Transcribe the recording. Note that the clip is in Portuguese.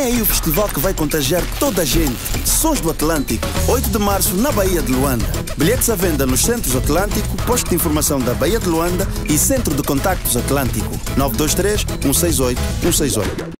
Vem aí o festival que vai contagiar toda a gente. Sons do Atlântico, 8 de março na Baía de Luanda. Bilhetes à venda nos Centros Atlântico, Posto de Informação da Baía de Luanda e Centro de Contactos Atlântico. 923 168 168.